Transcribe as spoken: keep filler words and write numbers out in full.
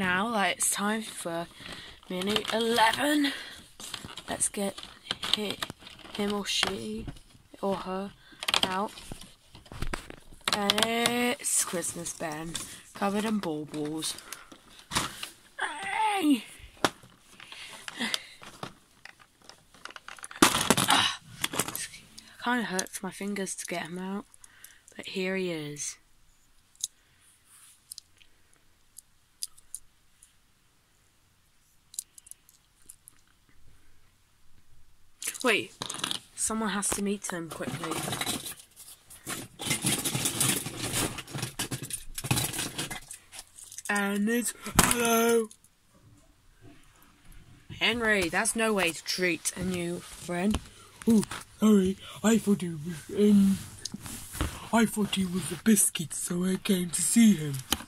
now that it's time for mini eleven. Let's get him or she or her out. And it's Christmas Ben, covered in baubles. Hey! Kind of hurts my fingers to get him out, but here he is. Wait, someone has to meet him quickly. And it's hello, Henry. That's no way to treat a new friend. Oh, sorry. I thought it was um. I thought he was a biscuit, so I came to see him.